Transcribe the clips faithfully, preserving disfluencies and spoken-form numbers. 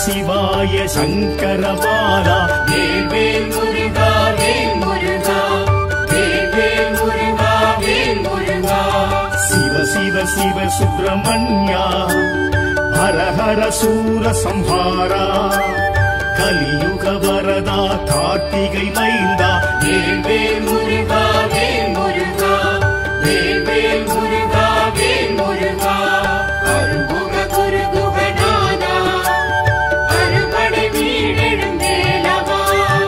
சிவாய சங்கரபாலா. வேல் வேல் முருகா வேல் முருகா வேல் வேல் முருகா வேல் முருகா. சிவ சிவ சிவ சுப்பிரமணியா ஹர ஹர சூர சம்ஹாரா. கலியுக வரதா கார்த்திகை மைந்தா. வேல் வேல் முருகா வேல் முருகா வேல் வேல் முருகா வேல் முருகா. அருமுக குரு குகநாதா அருபடை வீடெழும் வேலவா.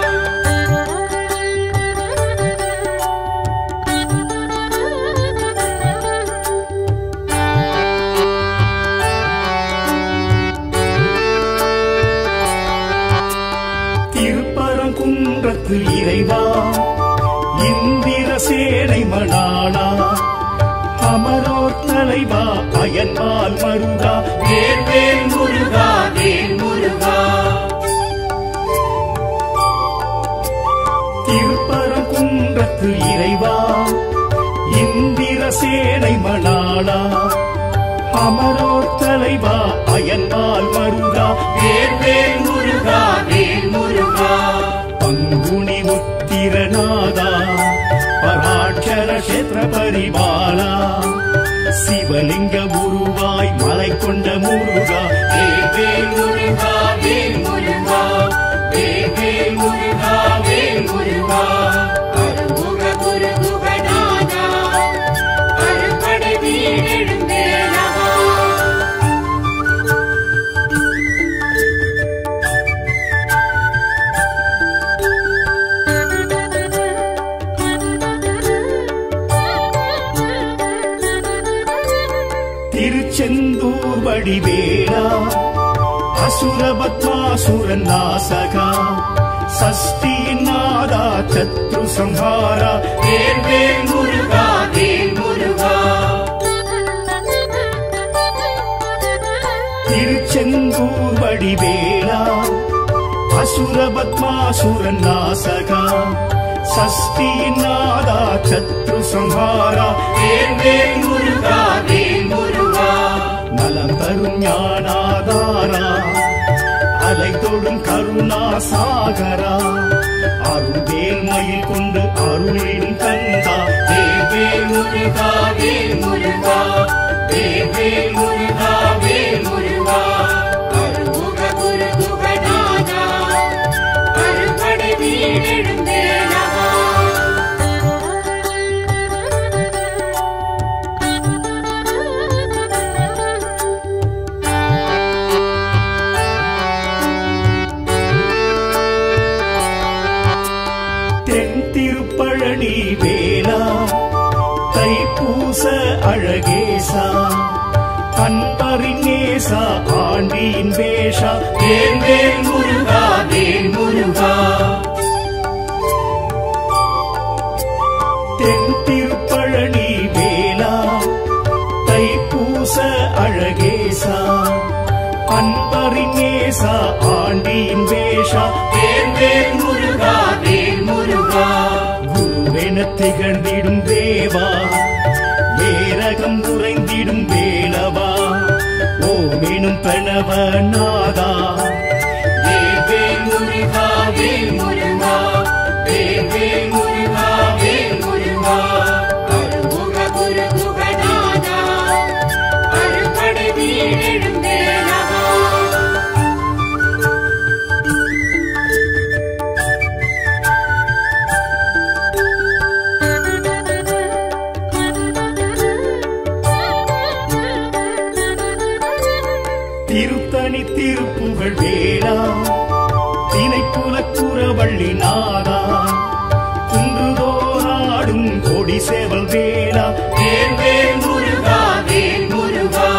திருப்பரங்குன்றத்து இறைவா இந்திர சேனை மணாளா. அமரோர் தலைவா அயன்பால் மருகா. வேல் வேல் முருகா வேல் முருகா. திருப்பரங்குன்றத்து இறைவா இந்திர சேனை மணாளா. அமரோர் தலைவா அயன்பால் மருகா. வேல் வேல் முருகா வேல் முருகா. பங்குனி உத்திரநாதா பராட்சர கஷேத்திர பரிபாலா. சிவலிங்க உருவாய் மலை கொண்ட முருகா. வேல் வேல் முருகா வேல் முருகா வேல் வேல் முருகா வேல் முருகா. அருமுக குரு குகநாதா அருபடை வீடெழும் வேலவா. திருச்செந்தூர் வடிவேலா அசுரபத்மாசுரன் நாசகா. சஷ்டியின் நாதா சத்ரு சம்ஹாரா. வேல் வேல் முருகா வேல் முருகா. திருச்செந்தூர் வடிவேலா அசுரபத்மாசுரன் நாசகா. சஷ்டியின் நாதா சத்ரு சம்ஹாரா. வேல் வேல் முருகா வேல் முருகா. நலம் தரும் ஞானாதாரா அலை தொடும் கருணா சாகரா. அருள்வேல் மயில் கொண்டு அருளிடும் கந்தா. வேல் வேல் முருகா வேல் முருகா வேல் வேல் முருகா வேல் முருகா. அருமுக குரு குகநாதா அருபடை வீடெழும் வேலவா. தென் திருப்பழனி வேலா தைப்பூச அழகேசா. அன்பரின் நேசா ஆண்டியின் வேஷா. வேல் வேல் முருகா வேல் முருகா. தென் திருப்பழனி வேலா தைப்பூச அழகேசா. அன்பரின் நேசா ஆண்டியின் வேஷா. வேல் வேல் முருகா வேல் முருகா. குருவென திகழ்ந்திடும் தேவா வேரகம் உறைந்திடும் வேலவா. ஓமெனும் பிரணவ நாதா. வேல் வேல் முருகா வேல் முருகா வேல் வேல் முருகா வேல் முருகா. அருமுக குரு குகநாதா அருபடை வீடெழும் வேலவா. திருத்தணி திருப்புகழ் வேளா தினைப்புலக்குறவள்ளி நாதா. குன்றுதோராடும் கொடி சேவல் வேளா. வேல் வேல் முருகா வேல் முருகா.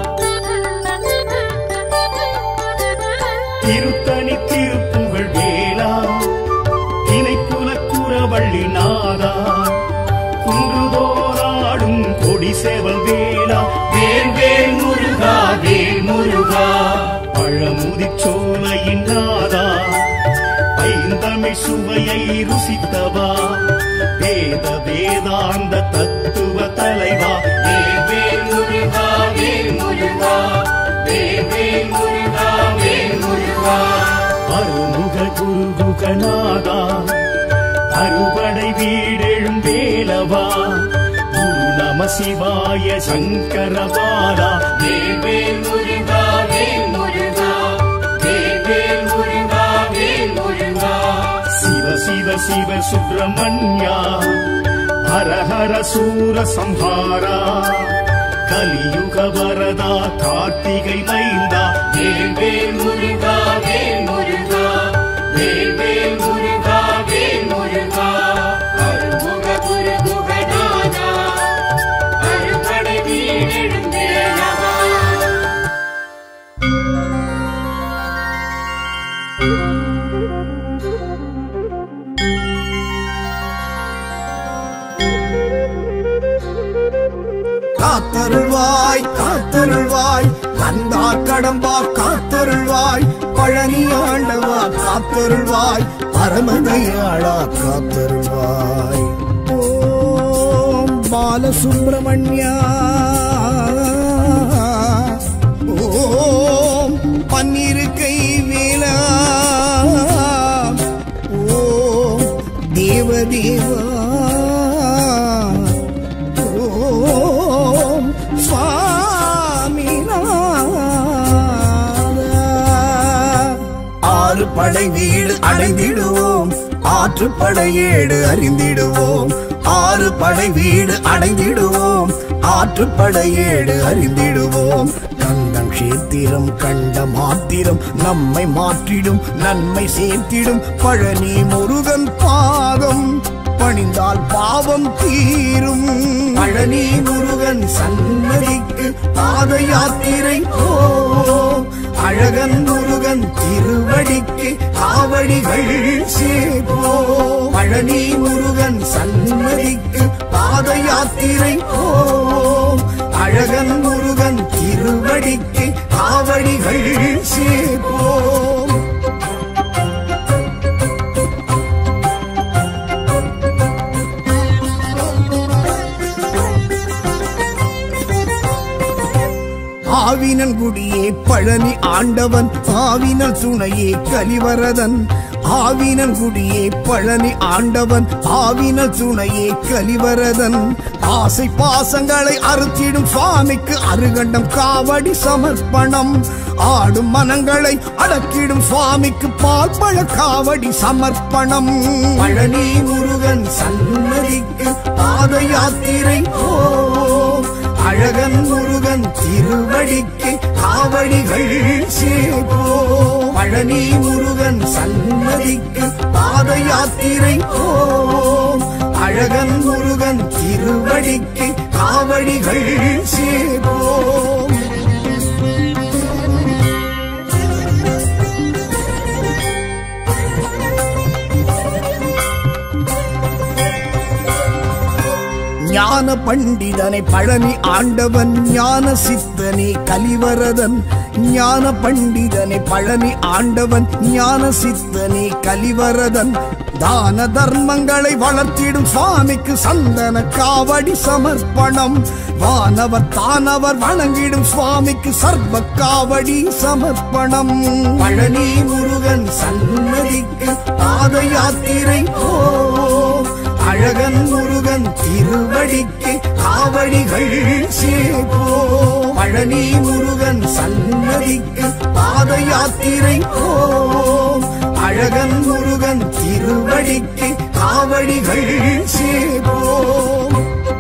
திருத்தணி திருப்புகழ் வேளா தினைப்புலக்குறவள்ளி நாதா. குன்றுதோராடும் கொடி சேவல் வேளா. வேல் வேல் முருகா வேல் முருகா. பழமுதிச்சோலையின் நாதா ஐந்தமிழ் சுவையை ருசித்தவா. வேத வேதாந்த தத்துவ தலைவா. வேல் வேல் முருகா வேல் முருகா வேல் வேல் முருகா வேல் முருகா. லோகநாதா அறுபடை வீடெழும் வேலவா குரு நம சிவாய சங்கரபாலா வேல் முருகா வேல் முருகா வேல் முருகா வேல் முருகா சிவ சிவ சிவ சுப்பிரமணியா ஹர ஹர சூர சம்ஹாரா கலியுக வரதா கார்த்திகை மைந்தா வேல் வேல் முருகா வேல் முருகா வேல் வேல் முருகா வேல் முருகா அருமுக குரு குகநாதா அறுபடை வீடெழும் வேலவா காத்தருள்வாய் காத்தருள்வாய் கந்தா கடம்பா காத்தருள்வாய் பழனி ஆண்டவா காத்தருள்வாய் பரமதயாளா காத்தருள்வாய் ஓம் பாலசுப்பிரமணியா ஓம் பன்னிருக்கை வேலா ஓம் தேவதேவா ஆறு படை வீடு அடைந்திடுவோம் ஆற்றுப்படை ஏடு அறிந்திடுவோம் ஆறு படை வீடு அடைந்திடுவோம் ஆற்றுப்படை ஏடு அறிந்திடுவோம் கந்தம் கஷேத்திரம் கண்ட மாத்திரம் நம்மை மாற்றிடும் நன்மை சேர்த்திடும் பழனி முருகன் பாதம் பணிந்தால் பாவம் தீரும் பழனி முருகன் சன்னதிக்கு பாத யாத்திரை போம் அழகன் முருகன் திருவடிக்கு காவடிகள் சேர்ப்போம் பழனி முருகன் சன்னதிக்கு பாத யாத்திரை போம் அழகன் முருகன் திருவடிக்கு காவடிகள் சேர்ப்போம் ஆவினன் குடியே பழனி ஆண்டவன் ஆவினல் துணையே கலிவரதன் ஆவினன் குடியே பழனி ஆண்டவன் ஆவினல் துணையே கலிவரதன் ஆசை பாசங்களை அறுத்திடும் சுவாமிக்கு அருகண்டம் காவடி சமர்ப்பணம் ஆடும் மனங்களை அடக்கிடும் சுவாமிக்கு பால் பழ காவடி சமர்ப்பணம் பழனி முருகன் சன்னதிக்கு பாத யாத்திரை போம் அழகன் முருகன் திருவடிக்கு காவடிகள் சேர்ப்போம் பழனி முருகன் சன்னதிக்கு பாத யாத்திரை போம் அழகன் முருகன் திருவடிக்கு காவடிகள் சேர்ப்போம் ஞான பண்டிதனை பழனி ஆண்டவன் ஞான சித்தனே கலிவரதன் ஞான பண்டிதனை பழனி ஆண்டவன் ஞான சித்தனே கலிவரதன் தான தர்மங்களை வளர்த்திடும் சுவாமிக்கு சந்தன காவடி சமர்ப்பணம் வானவர் தானவர் வணங்கிடும் சுவாமிக்கு சர்வ காவடி சமர்ப்பணம் பழனி முருகன் சன்னதிக்கு பாத யாத்திரை போம் அழகன் முருகன் திருவடிக்கு காவடிகள் சேர்ப்போம் பழனி முருகன் சன்னதிக்கு பாத யாத்திரை போம் அழகன் முருகன் திருவடிக்கு காவடிகள் சேர்ப்போம்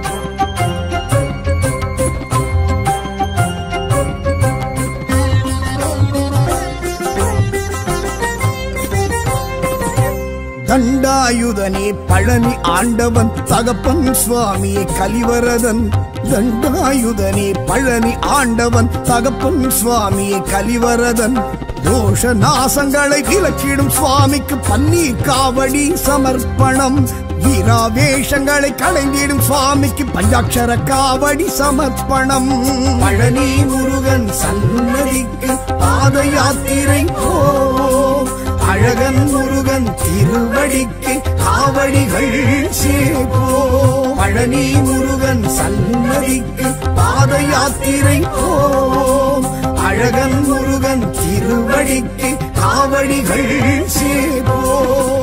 தண்டாயுதனே பழனி ஆண்டவன் தகப்பன் சுவாமியே கலிவரதன் தண்டாயுதனே பழனி ஆண்டவன் தகப்பன் சுவாமியே கலிவரதன் தோஷ நாசங்களை விலக்கிடும் சுவாமிக்கு பன்னீர் காவடி சமர்ப்பணம் வீராவேஷங்களை களைந்திடும் சுவாமிக்கு பஞ்சாட்சர காவடி சமர்ப்பணம் பழனி முருகன் சன்னதிக்கு பாத யாத்திரை போம் அழகன் முருகன் திருவடிக்கு காவடிகள் சேர்ப்போம் பழனி முருகன் சன்னதிக்கு பாத யாத்திரை போம் அழகன் முருகன் திருவடிக்கு காவடிகள் சேர்ப்போம்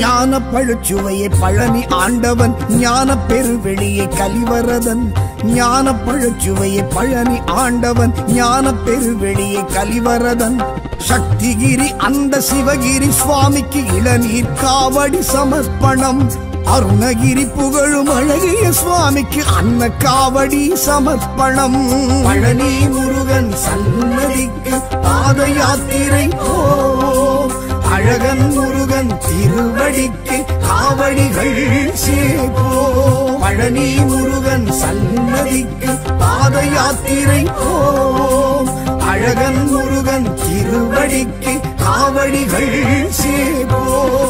ஞான பழச்சுவையை பழனி ஆண்டவன் ஞான பெருவெளியை கலிவரதன் ஞான பழச்சுவையை பழனி ஆண்டவன் ஞான பெருவெளியை கலிவரதன் சக்திகிரி அந்த சிவகிரி சுவாமிக்கு இளநீர் காவடி சமர்ப்பணம் அருணகிரி புகழும் அழகிய சுவாமிக்கு அன்ன காவடி சமர்ப்பணம் பழனி முருகன் சன்னதிக்கு பாத யாத்திரை போ அழகன் முருகன் திருவடிக்கு காவடிகள் சேப்போ பழனி முருகன் சன்னதிக்கு பாத யாத்திரை போ அழகன் முருகன் திருவடிக்கு காவடிகள் சேப்போ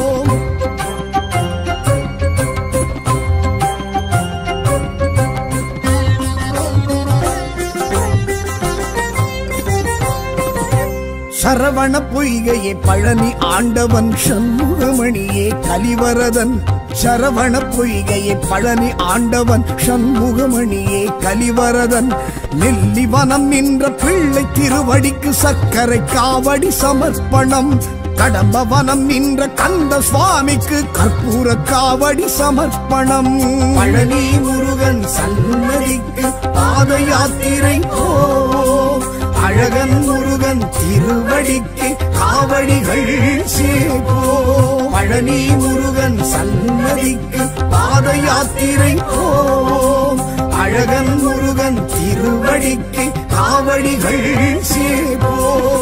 சரவண பொய்கையே பழனி ஆண்டவன் சண்முகமணியே கலிவரதன் சரவண பொய்கையே பழனி ஆண்டவன் சண்முகமணியே கலிவரதன் நெல்லிவனம் நின்ற பிள்ளை திருவடிக்கு சர்க்கரை காவடி சமர்ப்பணம் கடம்பவனம் நின்ற கந்த சுவாமிக்கு கற்பூர காவடி சமர்ப்பணம் பழனி முருகன் சன்னதிக்கு பாத யாத்திரை போ அழகன் முருகன் திருவடிக்கு காவடிகள் சேப்போ பழனி முருகன் சன்னதிக்கு பாத யாத்திரை போ அழகன் முருகன் திருவடிக்கு காவடிகள் சேப்போ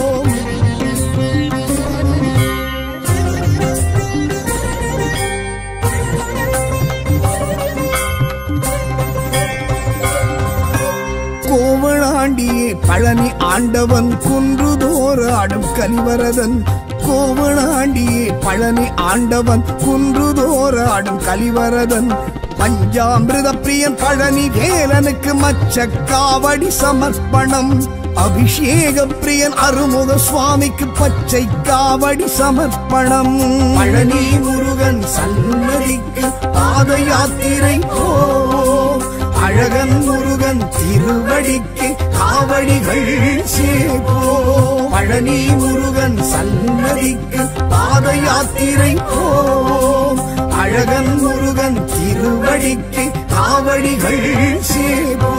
கோவளாண்டியே பழனி ஆண்டவன் குன்றுதோறு ஆடும் கலிவரதன் கோவளாண்டியே பழனி ஆண்டவன் குன்றுதோறு ஆடும் கலிவரதன் பஞ்சாமிருத பிரியன் பழனி வேலனுக்கு மச்ச காவடி சமர்ப்பணம் அபிஷேக பிரியன் அருமுக சுவாமிக்கு பச்சை காவடி சமர்ப்பணம் பழனி முருகன் சன்னதிக்கு பாத யாத்திரை போ அழகன் முருகன் திருவடிக்கு காவடிகள் சேப்போ பழனி முருகன் சன்னதிக்கு பாத யாத்திரை போ அழகன் முருகன் திருவடிக்கு காவடிகள் சேப்போ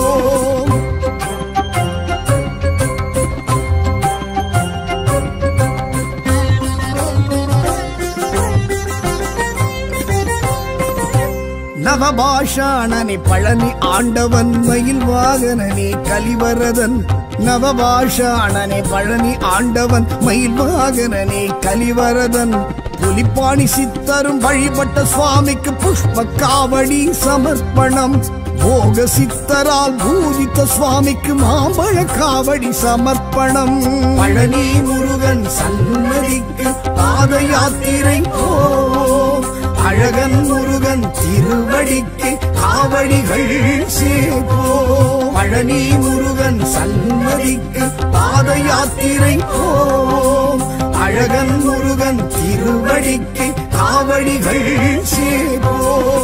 நவபாஷாணனே பழனி ஆண்டவன் மயில் வாகனனே கலிவரதன் நவபாஷாணனே பழனி ஆண்டவன் மயில் வாகனனே கலிவரதன் புலிப்பாணி சித்தரும் வழிபட்ட சுவாமிக்கு புஷ்ப காவடி சமர்ப்பணம் போக சித்தரால் பூஜித்த சுவாமிக்கு மாம்பழ காவடி சமர்ப்பணம் பழனி முருகன் சன்னதிக்கு பாத யாத்திரை போ அழகன் முருகன் திருவடிக்கு காவடிகள் சேப்போ பழனி முருகன் சன்னதிக்கு பாத யாத்திரை போ அழகன் முருகன் திருவடிக்கு காவடிகள் சேப்போ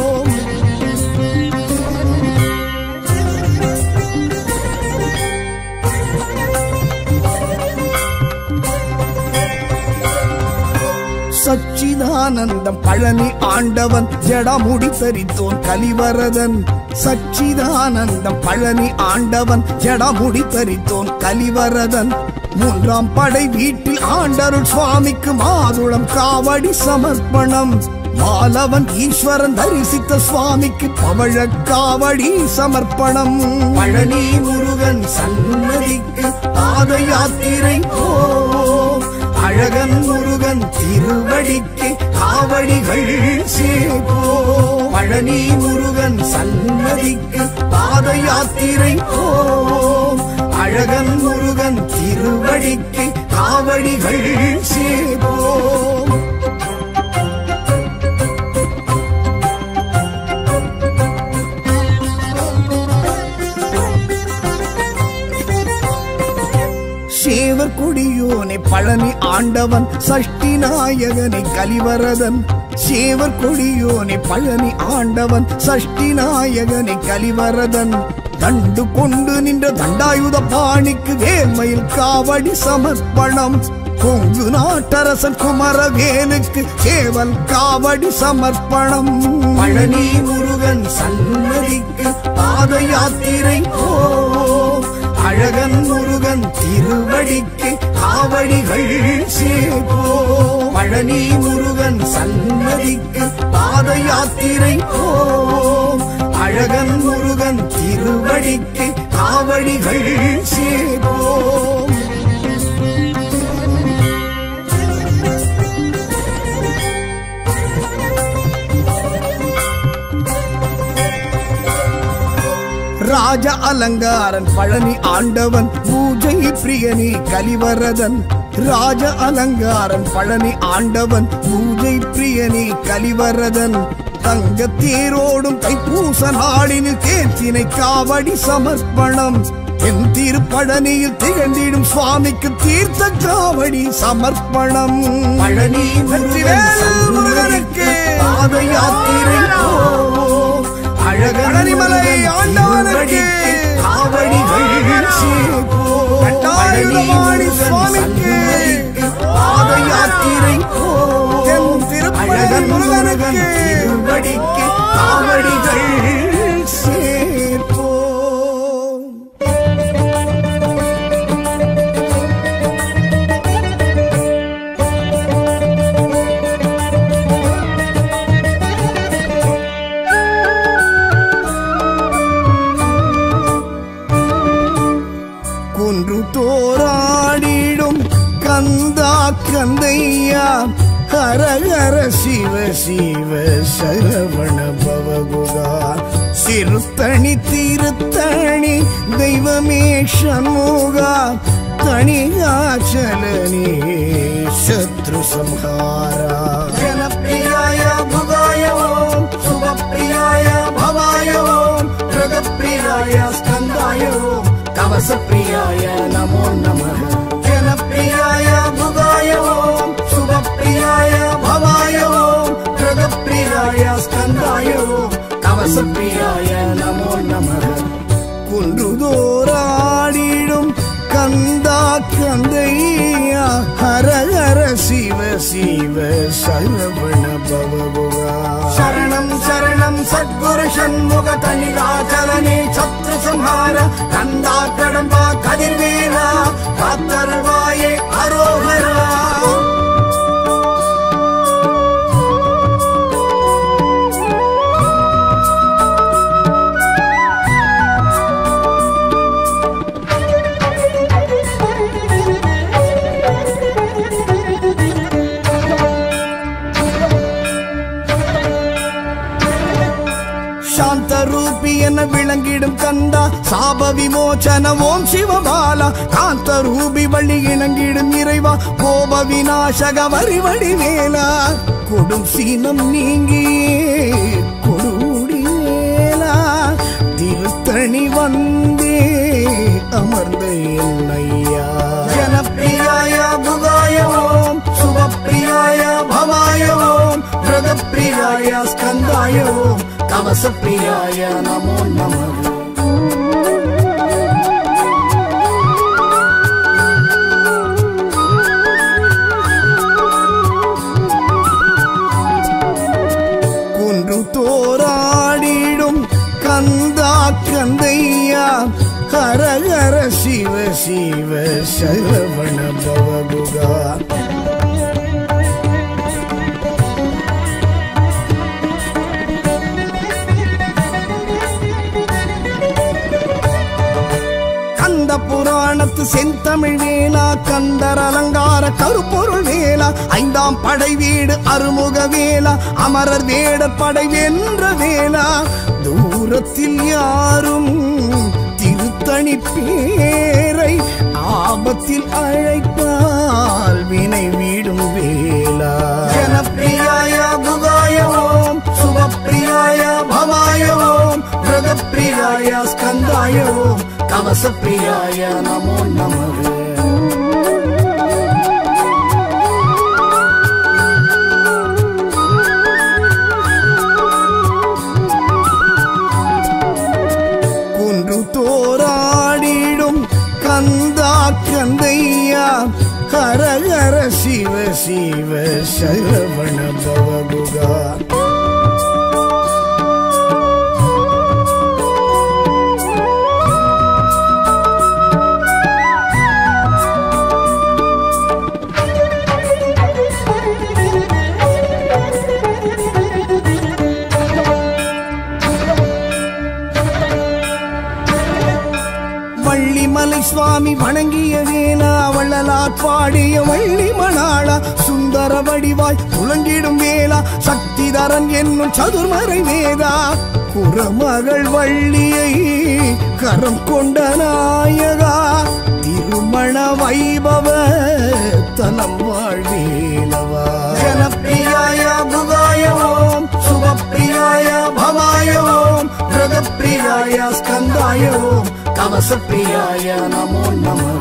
சச்சிதானந்தம் பழனி ஆண்டவன் ஜடமுடி தரித்தோன் கலிவரதன் சச்சிதானந்தம் பழனி ஆண்டவன் ஜடமுடி தரித்தோன் கலிவரதன் மூன்றாம் படை வீட்டில் ஆண்டருள் சுவாமிக்கு மாதுளம் காவடி சமர்ப்பணம் மாலவன் ஈஸ்வரன் தரிசித்த சுவாமிக்கு பவழ காவடி சமர்ப்பணம் பழனி முருகன் சன்னதிக்கு பாத யாத்திரை போ அழகன் முருகன் திருவடிக்கு காவடிகள் சேப்போ பழனி முருகன் சன்னதிக்கு பாத யாத்திரை போ அழகன் முருகன் திருவடிக்கு காவடிகள் சேப்போ சேவர் கொடியோனை பழனி ஆண்டவன் சஷ்டி நாயகனை கலிவரதன் சேவர் கொடியோனை பழனி ஆண்டவன் சஷ்டி நாயகனை கலிவரதன் தண்டு கொண்டு நின்ற தண்டாயுத பாணிக்கு வேல்மயில் காவடி சமர்ப்பணம் கொங்கு நாட்டரசன் குமரவேலுக்கு சேவல் காவடி சமர்ப்பணம். பழனி முருகன் சன்னதிக்கு பாத யாத்திரை போவோம். அழகன் முருகன் திருவடிக்கு காவடிகள் சேர்ப்போம். பழனி முருகன் சன்னதிக்கு பாத யாத்திரை போவோம். அழகன் முருகன் திருவடிக்கு காவடிகள் சேர்ப்போம். ராஜ அலங்காரன் பழனி ஆண்டவன் பூஜை பிரியனி கலிவரதன். ராஜ அலங்காரன் பழனி ஆண்டவன் பூஜை பிரியனி கலிவரதன். தங்க தேரோடும் தைப்பூச நாளினில் தேர்ச்சினை காவடி சமர்ப்பணம். என் திருப்பழனியில் திகழ்ந்திடும் சுவாமிக்கு தீர்த்த காவடி சமர்ப்பணம். பழனி முருகனுக்கு பாத யாத்திரை போவோம். அழகனிமலை ஆண்டவனுக்கு காவடிகள் சேர்ப்போம். கட்டாயுதமாடி சுவாமிக்கு பாத யாத்திரை போவோம். திருப்பழகன் முருகனுக்கு திருவடிக்கு காவடிகள் சேர்ப்போம். குன்று தோராடிடும் கந்தா கந்தையா ஹர ஹர சிவ சிவ சரவண பவகுகா. சிறுத்தணி திருத்தணி தெய்வமே சண்முகா. தணிகாச்சலனே சத்ரு சம்ஹாரா. ஜனப்பிரியாய புகாய ஓம் சுபப்பிரியாய பவாய ஓம் பிரகப்பிரியாய ஸ்கந்தாய ஓம் கவசப்பிரியாய நமோ நமः. ஜனப்பிரியாய புகாய ஓம் சுபப்பிரியாய பவாய ஓம் பிரகப்பிரியாய ஸ்கந்தாய ஓம் கவசப்பிரியாய நமோ நமः. குன்றுதோராடிடும் கந்தா கந்தையா ஹர ஹர சிவ சிவ சரவண பவகுகா. சரணம் சரணம் சத்குரு சண்முக தணிகாச்சலனே சத்ரு சம்ஹார. கந்தா கடம்பா கதிர்வேலா காத்தருள்வாயே அரோகரா. சாந்தரூபி என விளங்கிடும் கந்தா சாப விமோச்சன ஓம் சிவபாலா. காந்த ரூபி வள்ளி இணங்கிடும் இறைவா கோப விநாசக வரிவடி வேலா. கொடும் சீனம் நீங்கியே கொடுடி வேலா. திருத்தணி வந்தே அமர்ந்த என்னையா. ஜனப்பிரியாய புகாய ஓம் சுபப்பிரியாய பவாய ஓம் பிரகப்பிரியாய ஸ்கந்தாய ஓம் கவசப்பிரியாய நமோ நமः. குன்று தோராடிடும் கந்தா கந்தையா ஹர ஹர சிவ சிவ சரவண பவகுகா. புராணத்து செந்தமிழ் வேலா கந்தர் அலங்கார கருப்பொருள் வேலா. ஐந்தாம் படை வீடு அருமுக வேலா அமரர் வேடர் படை வென்ற வேலா. தூரத்தில் யாரும் திருத்தணி பேரை ஆபத்தில் அழைப்பால் வினை வீடும் வேலா. ஜனப்பிரியாய புகாய ஓம் சுபப்பிரியாய பவாய ஓம் பிரகப்பிரியாய ஸ்கந்தாய ஓம் கவசப்பிரியாய நமோ நமः. குன்று தோராடிடும் கந்தா கந்தையா ஹர ஹர சிவ சரவண பவகுகா. வள்ளிமலை சுவாமி வணங்கிய வேளா வள்ளலார் பாடிய வள்ளி மணாளா சுந்தர வடிவாய் துலங்கிடும் வேளா சக்திதரன் என்னும் சதுர்மறை வேதா குரமகள் வள்ளியை கரம் கொண்ட நாயகா திருமண வைபவ தலம் வாழ்வேலவா. ஜனப்பிரியாய புகாய ஓம் சுபப்பிரியாய பவாய ஓம் பிரதப்பிரியாய ஸ்கந்தாய ஓம் கவசப்பிரியாய நமோ நமः.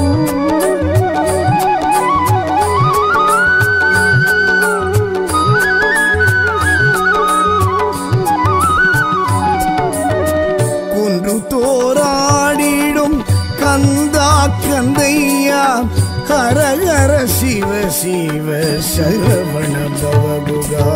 குன்று தோராடிடும் கந்தா கந்தையா ஹர ஹர சிவ சிவ சரவண பவகுகா.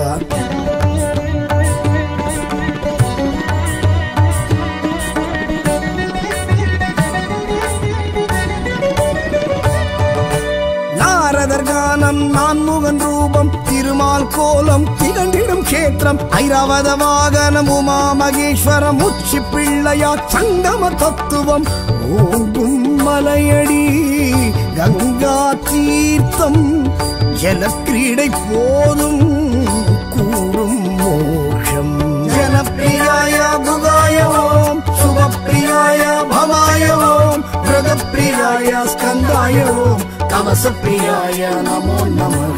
நாரதர்கானம் நான்முகன் ரூபம் திருமால் கோலம் திகழ்ந்திடும் கேத்திரம் ஐராவத வாகனம் உமா மகேஸ்வரம் உச்சி பிள்ளையா சங்கம தத்துவம் ஓங்கும் மலையடி கங்கா தீர்த்தம் ஜலக்கிரீடை போதும் கூடும் மோஷம். ஜனப்பிரியாய புகாய ஓம் சுபப்பிரியாய பவாய ஓம் பிரதப்பிரியாய ஸ்கந்தாய ஓம் கவசப்பிரியாய நமோ நமः.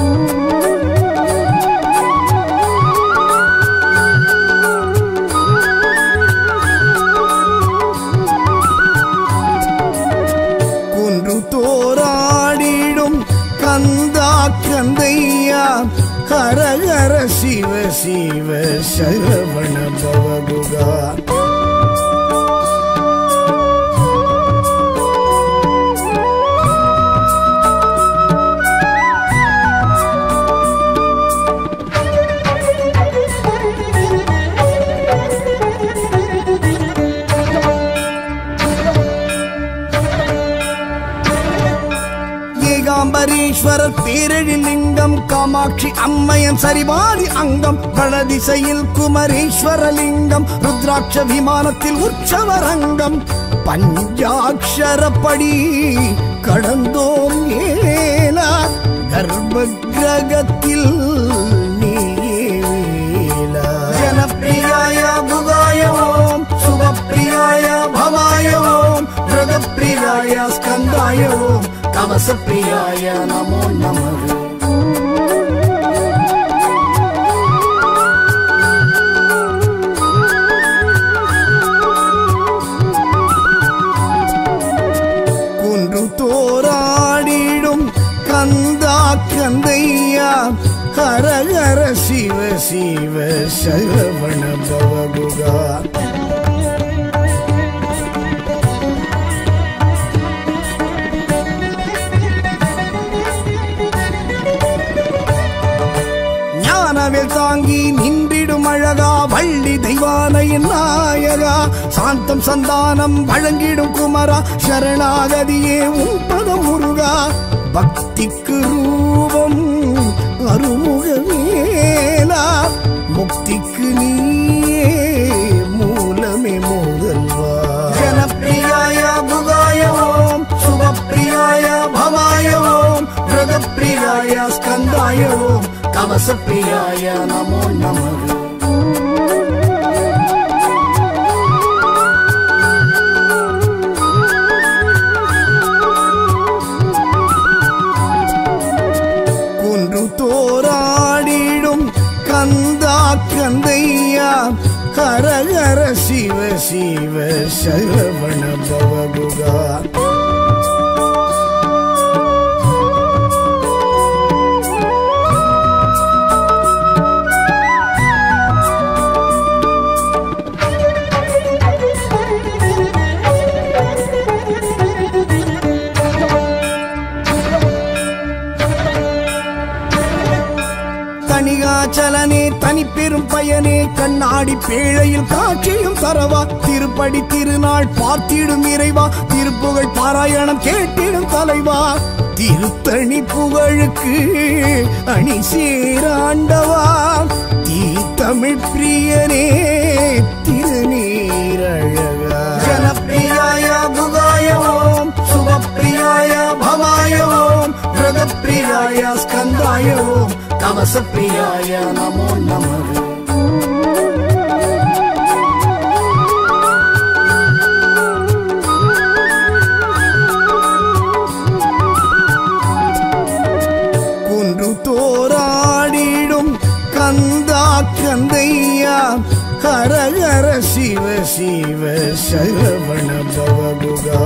குன்று தோராடிடும் கந்தா கந்தையா ஹர ஹர சிவ சிவ சரவண பவகுகா. ஏகாம்பரீஸ்வரர் பேரழில் லிங்கம் காமாட்சி அம்மையன் சரிபாதி அங்கம் வடதிசையில் குமரேஸ்வரலிங்கம் ருத்ராட்ச விமானத்தில் உற்சவரங்கம் பஞ்சாட்சரப்படி கடந்தோம் ஏலா கர்ப்ப கிரகத்தில் நீலா. ஜனப்பிரியாய புகாய ஓம் சுபப்பிரியாய பவாய ஓம் பிரதப்பிரியாய ஸ்கந்தாய ஓம் கவசப்பிரியாய நமோ நமः. குன்று தோராடிடும் கந்தா கந்தையா ஹர ஹர சிவ சிவ சரவண பவகுகா. ஞானவேல் தாங்கி நின்றிடும் அழகா வள்ளி தெய்வானையின் நாயகா சாந்தம் சந்தானம் வழங்கிடும் குமரா சரணாகதியே உன் பதம் முருகா. பக்திக்கு ரூபம் அருமுக வேலா முக்திக்கு நீயே மூலமே முதல்வா. ஜனப்பிரியாய புகாய ஓம் சுபப்பிரியாய பவாய ஓம் பிரதப்பிரியாய ஸ்கந்தாய ஓம் கவசப்பிரியாய நமோ நமः. குன்று தோராடிடும் கந்தா கந்தையா ஹர ஹர சிவ சிவ சரவண பவகுகா. தணிகாச்சலனே தனி பெரும் பயனே கண்ணாடி பேழையில் காட்சியும் தரவா திருப்படி திருநாள் பார்த்திடும் இறைவா திருப்புகழ் பாராயணம் கேட்டிடும் தலைவா திருத்தணி புகழுக்கு அணி சேராண்டவா தீ தமிழ் பிரியனே திருநீரழகா ஜனப்பிரியாய புகாய ஓம் சுபப்பிரியாய பவாய ஓம் பிரதப்பிரியாய ஸ்கந்தாய ஓம் கவசப்பிரியாய நமோ நமः தோராடிடும் கந்தா கந்தையா ஹர ஹர சிவ சிவ சரவண பவகுகா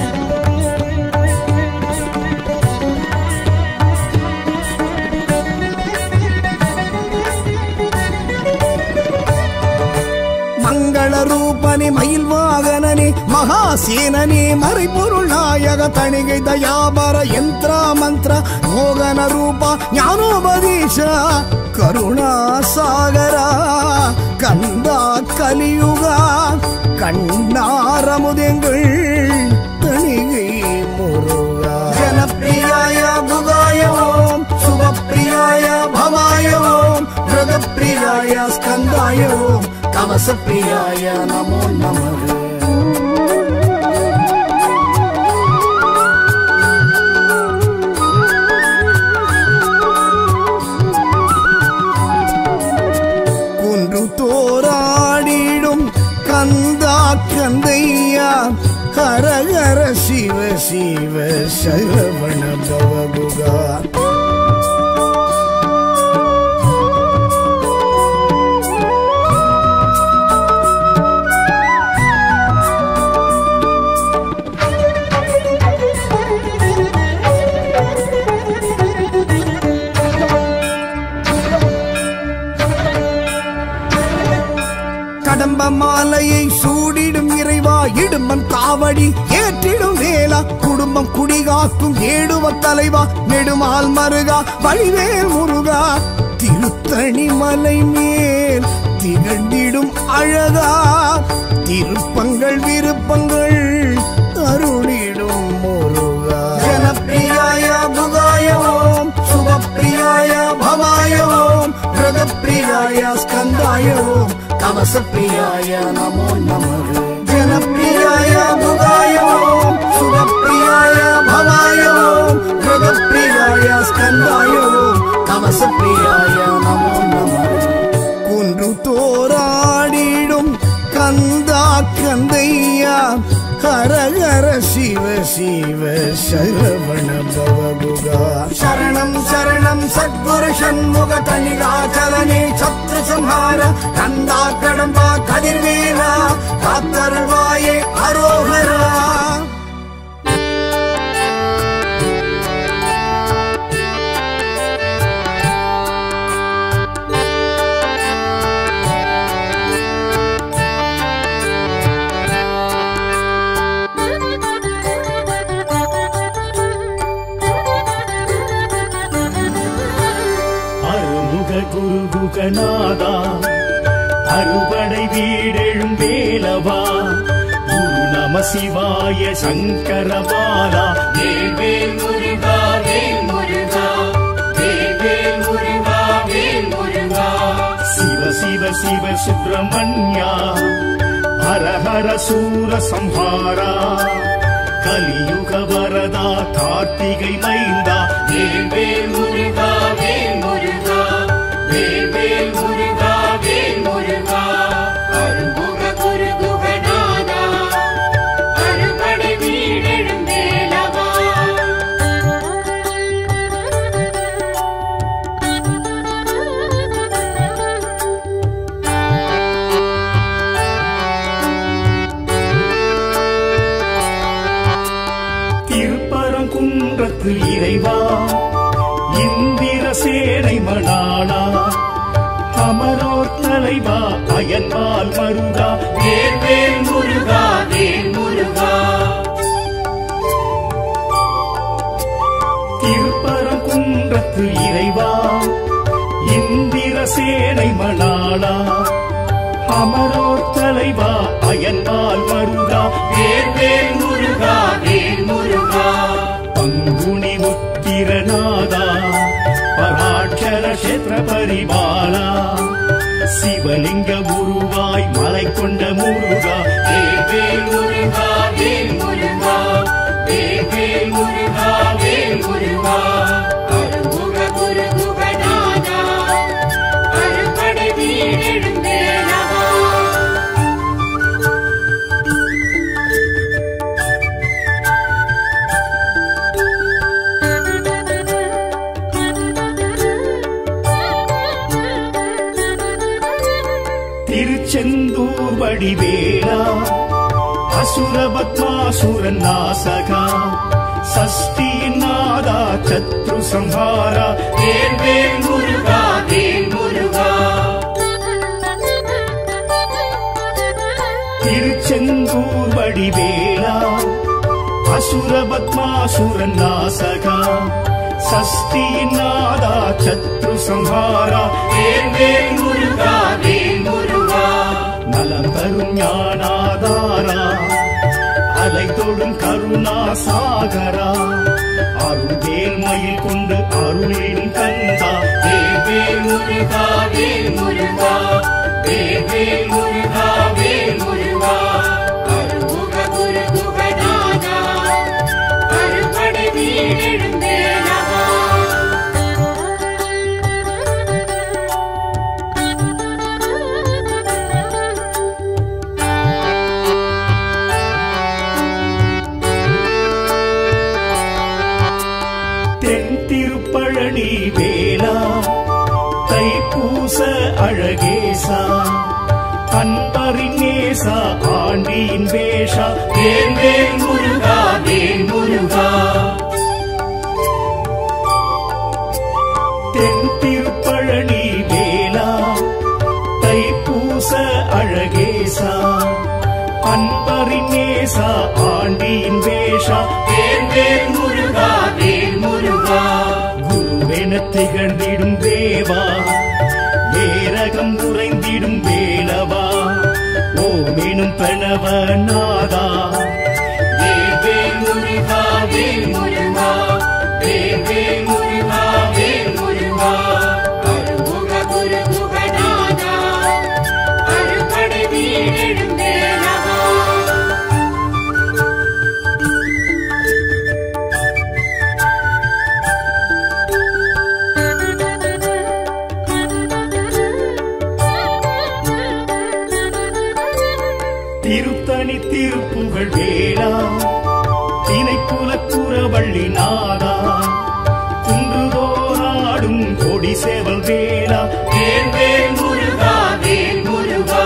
மங்கள ரூபனே மயில் வாகனனே மகாசேனனே மறைபொருள் நாயக தணிகை தயாபர யந்திர மந்திர மோகன ரூபா ஞானோபதேச கருணா சாகரா கந்தா கலியுகா கண்ணாரமுதெங்கள் தணிகை முருகா ஜனப்பிரியாய புகாய ஓம் சுபப்பிரியாய பவாய ஓம் பிரதப்பிரியாய ஸ்கந்தாய ஓம் கவசப்பிரியாய நமோ நமः குன்று தோராடிடும் கந்தா கந்தையா ஹர ஹர சிவ சிவ சரவண பவகுகா கடம்ப மாலையை சூடிடும் இறைவா இடும்பன் காவடி ஏற்றிடும் வேளா குடும்பம் குடிகாக்கும் ஏடுவ தலைவா நெடுமால் மருகா வழிவேல் முருகா திருத்தணி மலை மேல் திகழ்ந்திடும் அழகா திருப்பங்கள் விருப்பங்கள் அருளிடும் முருகா ஜனப்பிரியாய புகாய ஓம் சுபப்பிரியாய பவாய ஓம் பிரதப்பிரியாய ஸ்கந்தாய ஓம் கவசப்பிரியாய நமோ நமः ஜனப்பிரியாய புகாய ஓம் சுபப்பிரியாய பவாய ஓம் பிரதப்பிரியாய ஸ்கந்தாய ஓம் கவசப்பிரியாய நமோ நமः குன்று தோராடிடும் கந்தா கந்தையா ஹர ஹர சிவ சிவ சரவண பவகுகா சரணம் சரணம் சத்குரு ஷண்முக தணிகாச்சலனே சத்ரு சம்ஹார கந்தா கடம்பா கதிர்வேலா காத்தருள்வாயே அரோகரா குருகுகநாதா அறுபடை வீடெழும் வேலவா குரு நம சிவாய சங்கரபாலா வேல் முருகா வேல் முருகா வேல் முருகா வேல் முருகா சிவ சிவ சிவ சுப்பிரமணியா ஹர ஹர சூர சம்ஹாரா கலியுக வரதா கார்த்திகை மைந்தா வேல் வேல் முருகா வேல் முருகா வேல் வேல் முருகா வேல் முருகா அருமுக குருகுகநாதா அறுபடை வீடெழும் வேலவா திருப்பரங்குன்றத்து இறைவா இந்திர சேனை மணாளா அமரோர் தலைவா அயன்பால் மருகா வேல் வேல் முருகா வேல் முருகா திருப்பரங்குன்றத்து இறைவா இந்திர சேனை மணாளா அமரோர் தலைவா அயன்பால் மருகா வேல் வேல் முருகா வேல் முருகா பங்குனி உத்திரநாதா பராட்சர கஷேத்திர பரிபாலா சிவலிங்க உருவாய் மலை கொண்ட முருகா வேல் வேல் முருகா வேல் முருகா வேல் வேல் முருகா வேல் முருகா அருமுக குரு குகநாதா அருப்படை வீடெழுந்தேலவா திருச்செந்தூர் வடிவேலா அசுரபத்மாசுரன் நாசகா சஷ்டியின் நாதா சத்ரு சம்ஹாரா வேல் வேல் முருகா வேல் முருகா திருச்செந்தூர் வடிவேலா அசுரபத்மாசுரன் நாசகா சஷ்டியின் நாதா சத்ரு சம்ஹாரா வேல் வேல் முருகா வேல் முருகா நலம் தரும் ஞானாதாரா அலை தொடும் கருணா சாகரா அருள்வேல் மயில் கொண்டு அருளிடும் கந்தா வேல் வேல் முருகா வேல் முருகா வேல் வேல் முருகா வேல் முருகா அருமுக குரு குகநாதா அருப்படை வீடெழுந்தேலவா தென் திருப்பழனி வேலா தைப்பூச அழகேசா அன்பரின் நேசா ஆண்டியின் வேஷா வேல் வேல் முருகா வேல் முருகா தென் திருப்பழனி வேலா தைப்பூச அழகேசா அன்பரின் நேசா ஆண்டியின் வேஷா வேல் வேல் முருகா வேல் முருகா குருவென திகழ்ந்திடும் தேவா ஏரகம் உறைந்திடும் வேலவா ஓமெனும் பிரணவ நாதா வேல் வேல் முருகா வேல் முருகா வேல் வேல் முருகா வேல் முருகா அருமுக குரு குகநாதா அருப்படை வீடெழுந்தேலவா திருத்தணி திருப்புகழ் வேளா திணைக்குலக்குறவள்ளி நாதா குன்றுதோராடும் கொடி சேவல் வேளா வேல் வேல் முருகா வேல் முருகா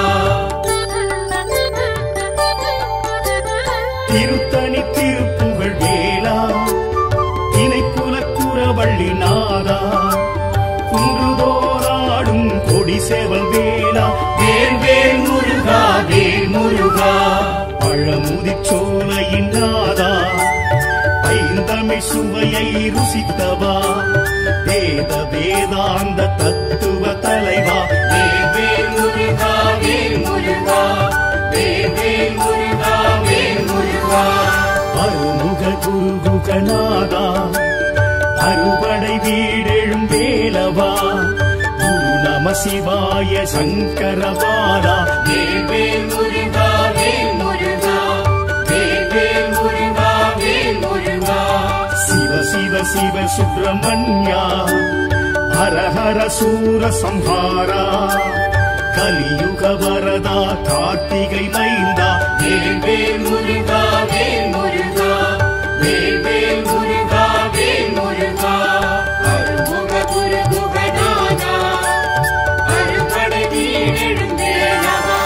திருத்தணி திருப்புகழ் வேளா திணைக்குலக்குறவள்ளி நாதா குன்றுதோராடும் கொடி சேவல் வேளா வேல் வேல் முருகா வேல் முருகா பழமுதிச்சோலையின் நாதா ஐந்தமிழ் சுவையை ருசித்தவா வேத வேதாந்த தத்துவ தலைவா வேல் வேல் முருகா வேல் முருகா வேல் வேல் முருகா வேல் முருகா அருமுக குருகுகநாதா அறுபடை வீடெழும் வேலவா குரு நம சிவாய சங்கரபாலா வேல் வேல் முருகா வேல் முருகா வேல் வேல் முருகா வேல் முருகா சிவ சிவ சிவ சுப்பிரமணியா ஹர ஹர சூர சம்ஹாரா கலியுக வரதா கார்த்திகை மைந்தா வேல் வேல் முருகா வேல் முருகா வேல் வேல் முருகா வேல் முருகா அருமுக குரு குகநாதா அருப்படை வீடெழுந்தேலவா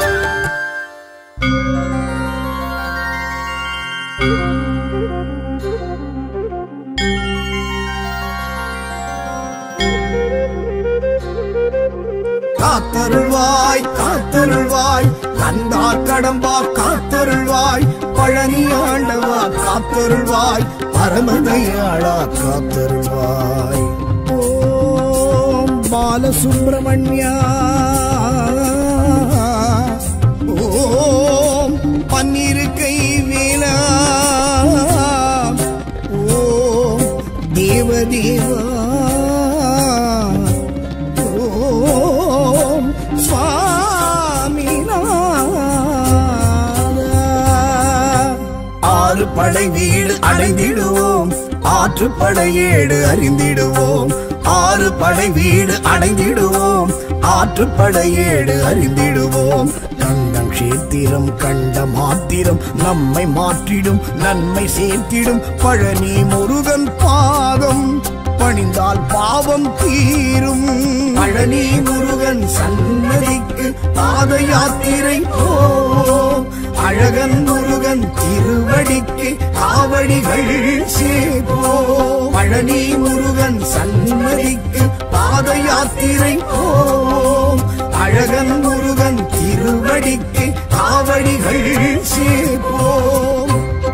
காத்தருள்வாய் காத்தருள்வாய் கந்தா கடம்பா காத்தருள்வாய் பழனி ஆண்டவா காத்தருள்வாய் பரமதயாளா காத்தருள்வாய் ஓம் பால சுப்பிரமணியா. ஓம் பன்னிருக்கை வேலா. ஓம் தேவதேவா. ஓம் சுவாமிநாதா. ஆறு படை வீடு அடைந்திடுவோம், ஆற்றுப்படையேடு அறிந்திடுவோம். ஆறு படை வீடு அடைந்திடுவோம், ஆற்றுப்படையேடு அறிந்திடுவோம். கண்டம் கஷேத்திரம் கண்ட மாத்திரம் நம்மை மாற்றிடும், நன்மை சேர்த்திடும் பழனி முருகன் பாதம் பணிந்தால் பாவம் தீரும். பழனி முருகன் சன்னதிக்கு பாத யாத்திரை போம். அழகன் முருகன் திருவடிக்கு காவடிகள் சேர்ப்போம். பழனி முருகன் சன்னதிக்கு பாத யாத்திரை போம். அழகன் முருகன் திருவடிக்கு காவடிகள் சேர்ப்போம்.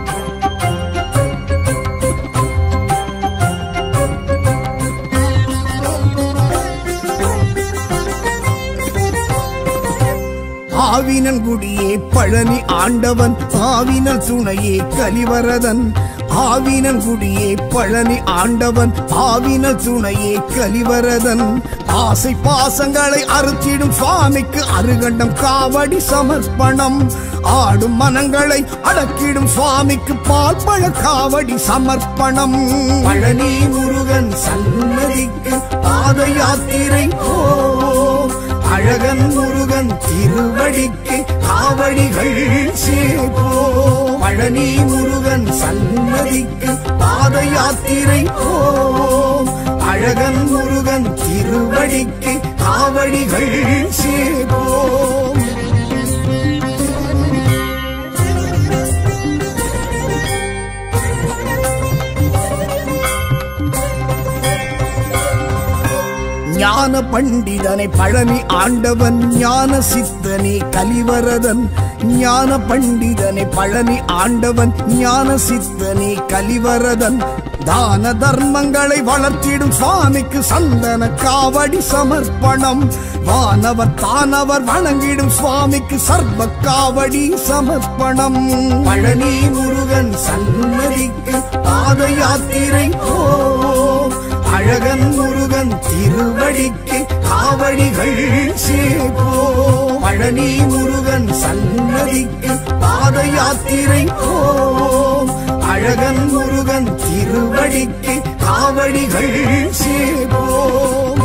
ஆவினன் குடியே பழனி ஆண்டவன், ஆவினன் துணையே கலிவரதன். ஆவினன் குடியே பழனி ஆண்டவன், ஆவினன் துணையே கலிவரதன். ஆசை பாசங்களை அறுத்திடும் சுவாமிக்கு அருகண்டம் காவடி சமர்ப்பணம். ஆடும் மனங்களை அடக்கிடும் சுவாமிக்கு பால் பழ காவடி சமர்ப்பணம். பழனி முருகன் சன்னதிக்கு பாத யாத்திரை போம். அழகன் முருகன் திருவடிக்கு காவடிகள் சேர்ப்போம். பழனி முருகன் சன்னதிக்கு பாத யாத்திரை போம். அழகன் முருகன் திருவடிக்கு காவடிகள் சேர்ப்போம். ஞான பண்டிதனை பழனி ஆண்டவன், ஞான சித்தனே கலிவரதன். ஞான பண்டிதனை பழனி ஆண்டவன், ஞான சித்தனே கலிவரதன். தான தர்மங்களை வளர்த்திடும் சுவாமிக்கு சந்தன காவடி சமர்ப்பணம். வானவர் தானவர் வணங்கிடும் சுவாமிக்கு சர்வ காவடி சமர்ப்பணம். பழனி முருகன் சன்னதிக்கு பாத யாத்திரை போம். அழகன் முருகன் திருவடிக்கு காவடிகள் சேர்ப்போம். பழனி முருகன் சன்னதிக்கு பாத யாத்திரை போம். அழகன் முருகன் திருவடிக்கு காவடிகள் சேர்ப்போம்.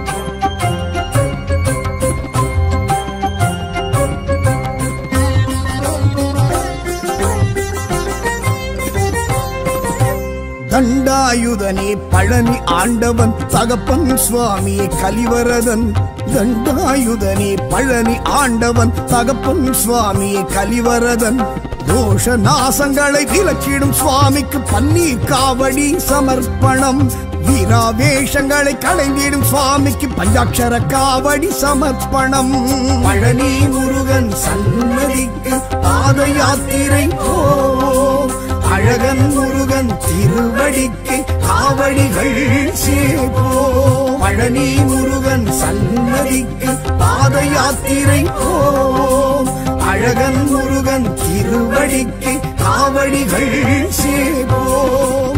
தண்டாயுதனே பழனி ஆண்டவன், தகப்பன் சுவாமியே கலிவரதன். தண்டாயுதனே பழனி ஆண்டவன், தகப்பன் சுவாமியே கலிவரதன். தோஷ நாசங்களை விலக்கிடும் சுவாமிக்கு பன்னீர் காவடி சமர்ப்பணம். வீராவேஷங்களை களைந்திடும் சுவாமிக்கு பஞ்சாட்சர காவடி சமர்ப்பணம். பழனி முருகன் சன்னதிக்கு பாத யாத்திரை போம். அழகன் முருகன் திருவடிக்கு காவடிகள் சேர்ப்போம். பழனி முருகன் சன்னதிக்கு பாத யாத்திரை போம். அழகன் முருகன் திருவடிக்கு காவடிகள் சேர்ப்போம்.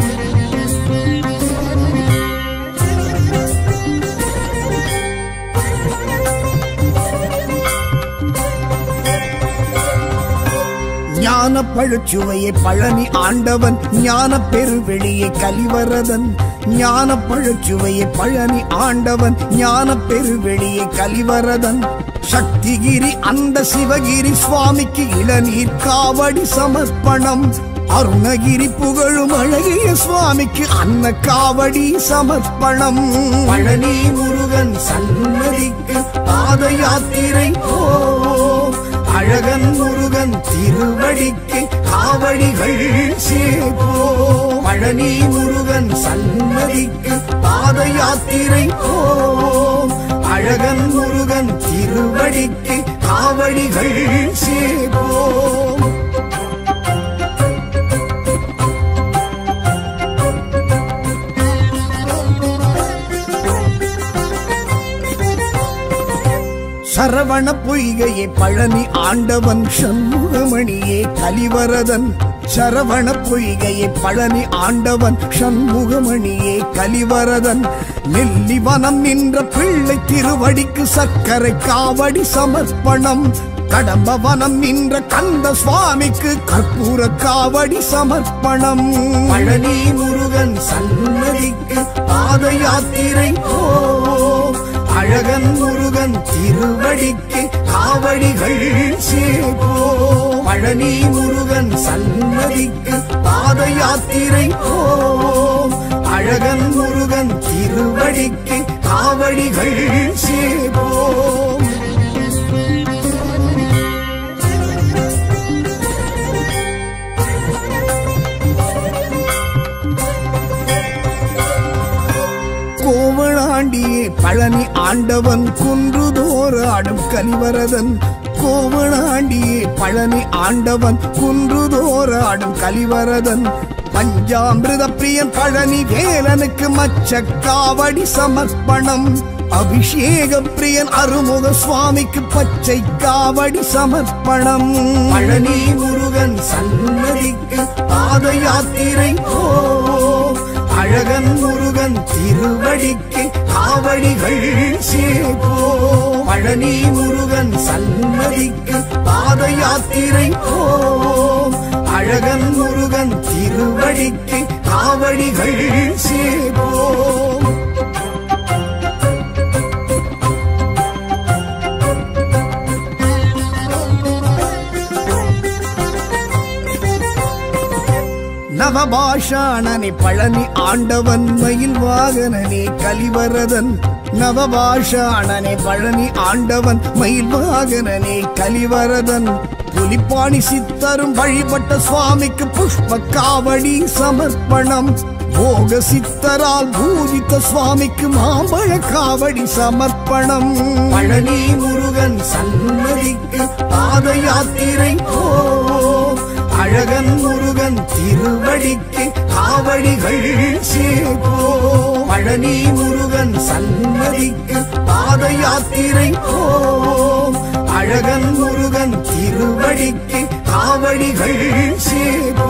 ஞான பழுச்சுவையை பழனி ஆண்டவன், ஞான பெருவெளியை கலிவரதன். ஞான பழுச்சுவையை பழனி ஆண்டவன், ஞான பெருவெளியை கலிவரதன். சக்திகிரி அந்த சிவகிரி சுவாமிக்கு இளநீர் காவடி சமர்ப்பணம். அருணகிரி புகழும் அழகிய சுவாமிக்கு அன்ன காவடி சமர்ப்பணம். பழனி முருகன் சன்னதிக்கு பாத யாத்திரை போம். அழகன் முருகன் திருவடிக்கு காவடிகள் சேர்ப்போம். பழனி முருகன் சன்னதிக்கு பாத யாத்திரை போம். அழகன் முருகன் திருவடிக்கு காவடிகள் சேர்ப்போம். சரவண பொய்கையே பழனி ஆண்டவன் சண்முகமணியே கலிவரதன் சரவண பொய்கையே பழனி ஆண்டவன் சண்முகமணியே கலிவரதன் நெல்லிவனம் நின்ற பிள்ளை திருவடிக்கு சக்கரை காவடி சமர்ப்பணம் கடம்பவனம் நின்ற கந்த சுவாமிக்கு கற்பூர காவடி சமர்ப்பணம் பழனி முருகன் சன்னதிக்கு பாத யாத்திரை போ அழகன் முருகன் திருவடிக்கு காவடிகள் சேபோ பழனி முருகன் சன்னதிக்கு பாத யாத்திரை போ அழகன் முருகன் திருவடிக்கு காவடிகள் சேபோ கோவளாண்டியே பழனி ஆண்டவன் குன்றுதோறு ஆடும் கலிவரதன் கோவளாண்டியே பழனி ஆண்டவன் குன்றுதோறு ஆடும் கலிவரதன் பஞ்சாமிருத பிரியன் பழனி வேலனுக்கு மச்ச காவடி சமர்ப்பணம் அபிஷேக பிரியன் அருமுக சுவாமிக்கு பச்சை காவடி சமர்ப்பணம் பழனி முருகன் சன்னதிக்கு பாத யாத்திரை போ அழகன் முருகன் திருவடிக்கு காவடிகள் சேபோ பழனி முருகன் சன்னதிக்கு பாத யாத்திரை போ அழகன் முருகன் திருவடிக்கு காவடிகள் சேபோ நவபாஷாணனே பழனி ஆண்டவன் மயில் வாகனனே கலிவரதன் நவபாஷாணனே பழனி ஆண்டவன் மயில் வாகனனே கலிவரதன் புலிப்பாணி சித்தரும் வழிபட்ட சுவாமிக்கு புஷ்ப காவடி சமர்ப்பணம் போக சித்தரால் பூஜித்த சுவாமிக்கு மாம்பழ காவடி சமர்ப்பணம் பழனி முருகன் சன்னதிக்கு பாத யாத்திரை போ அழகன் முருகன் திருவடிக்கு காவடிகள் சேபோ பழனி முருகன் சன்னதிக்கு பாத யாத்திரை போ அழகன் முருகன் திருவடிக்கு காவடிகள் சேபோ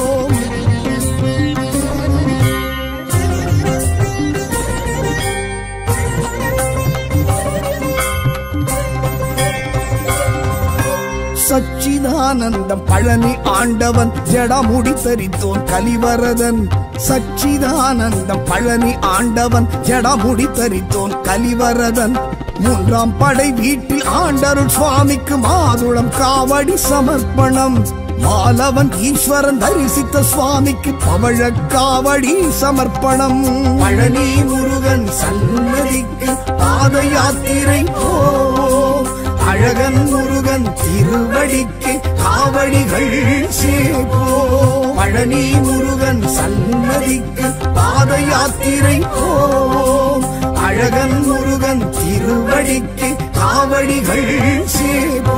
சச்சிதானந்தம் பழனி ஆண்டவன் ஜடமுடி தரித்தோன் கலிவரதன் சச்சிதானந்தம் பழனி ஆண்டவன் ஜடமுடி தரித்தோன் கலிவரதன் மூன்றாம் படை வீட்டில் ஆண்டருள் சுவாமிக்கு மாதுளம் காவடி சமர்ப்பணம் மாலவன் ஈஸ்வரன் தரிசித்த சுவாமிக்கு பவழ காவடி சமர்ப்பணம் பழனி முருகன் சன்னதிக்கு பாத யாத்திரை போ அழகன் முருகன் திருவடிக்கு காவடிகள் சேபோ பழனி முருகன் சன்னதிக்கு பாத யாத்திரை போ அழகன் முருகன் திருவடிக்கு காவடிகள் சேபோ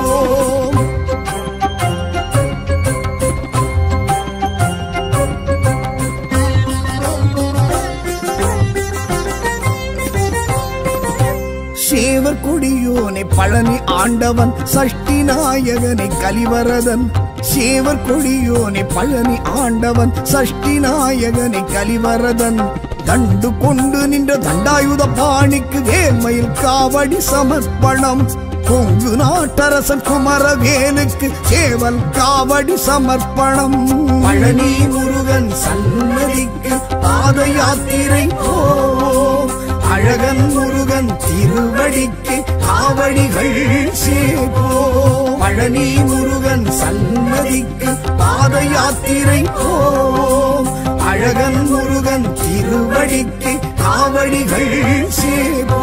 சேவர் கொடியோனை பழனி ஆண்டவன் சஷ்டி நாயகனை கலிவரதன் சேவர் கொடியோனை பழனி ஆண்டவன் சஷ்டி நாயகனை கலிவரதன் தண்டு கொண்டு நின்ற தண்டாயுத பாணிக்கு வேல்மயில் காவடி சமர்ப்பணம் கொங்கு நாட்டரசன் குமரவேலுக்கு சேவல் காவடி சமர்ப்பணம் பழனி முருகன் சன்னதிக்கு பாத யாத்திரை போ அழகன் முருகன் திருவடிக்கு காவடிகள் சேபோ பழனி முருகன் சன்னதிக்கு பாத யாத்திரை போ அழகன் முருகன் திருவடிக்கு காவடிகள் சேபோ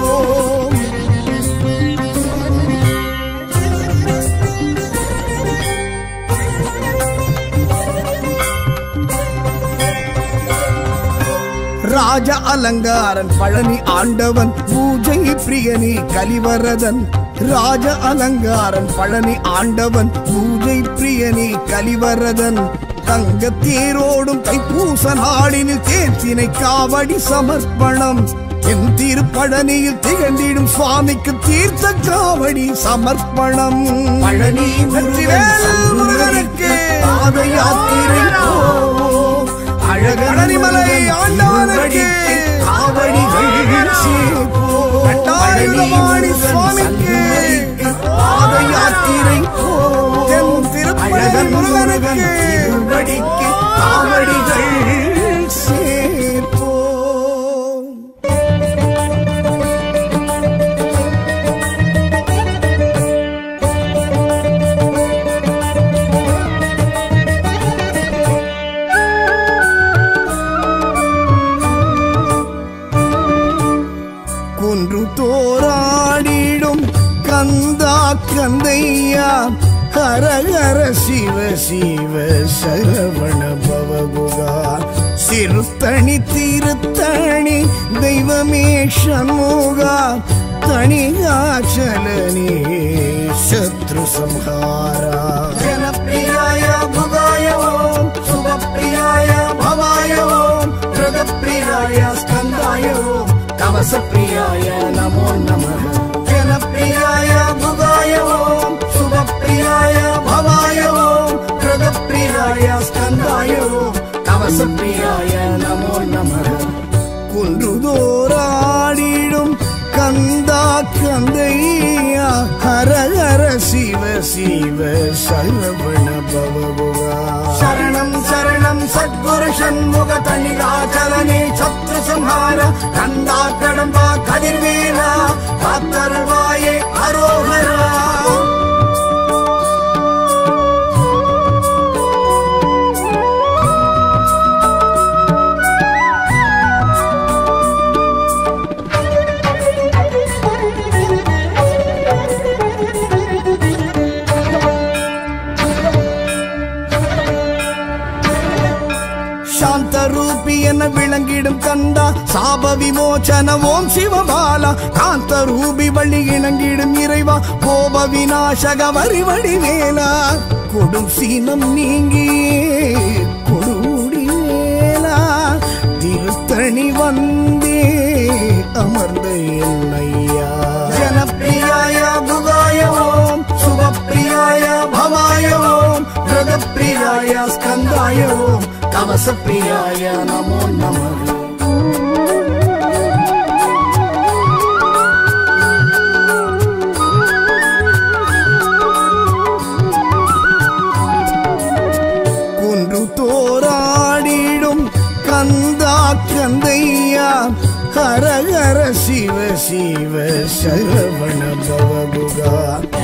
ராஜ அலங்காரன் பழனி ஆண்டவன் பூஜை பிரியனே கலிவரதன் ராஜ அலங்காரன் பழனி ஆண்டவன் பூஜை பிரியனே கலிவரதன் தங்க தேரோடும் தைப்பூச நாளினில் தேர்த்தினை காவடி சமர்ப்பணம் என் திருப்பழனியில் திகழ்ந்திடும் சுவாமிக்கு தீர்த்த காவடி சமர்ப்பணம். பழனி முருகனுக்கு பாத யாத்திரை போவோம். அழகனிமலை ஆண்டவனுக்கு காவடிகள் சேர்ப்போம். பட்டாயுதபாணி சுவாமிக்கு பாத யாத்திரை போவோம். திருப்பழனி முருகனுக்கு காவடிகள் சேர்ப்போம். குன்று தோராடிடும் கந்தா கந்தையா ஹர ஹர சிவ சிவ சரவண பவகுகா. சிறுத்தணி திருத்தணி தெய்வமே சண்முகா. தணிகாச்சலனே சத்ரு சம்ஹாரா. ஜனப்பிரியாய புகாய ஓம் சுபப்பிரியாய பவாய ஓம் பிரதப்பிரியாய ஸ்கந்தாய ஓம் கவசப்பிரியாய நமோ நமः. ஜனப்பிரியாய புகாய ஓம் சுபப்பிரியாய பவாய ஓம் பிரதப்பிரியாய ஸ்கந்தாய ஓம் கவசப்பிரியாய நமோ நமः. குன்றுதோராடிடும் கந்தா கந்தையா ஹர ஹர சிவ சிவ சரவண பவகுகா. சரணம் சரணம் சத்குரு சண்முக தணிகாச்சலனே சத்ரு சம்ஹார. கந்தா கடம்பா கதிர்வேலா காத்தருள்வாயே அரோகரா. சாந்தரூபி என விளங்கிடும் கந்தா சாப விமோச்சன ஓம் சிவபாலா. காந்த ரூபி வள்ளி இணங்கிடும் இறைவா கோப விநாசக வரிவடி வேலா. கொடும் சீனம் நீங்கியே கொடுடி வேலா. திருத்தணி வந்தே அமர்ந்த என்னையா. ஜனப்பிரியாய புகாய ஓம் சுபப்பிரியாய பவாய ஓம் பிரதப்பிரியாய ஸ்கந்தாய ஓம் கவசப்பிரியாய நமோ நமः. குன்று தோராடிடும் கந்தா கந்தையா ஹர ஹர சிவ சிவ சரவண பவகுகா.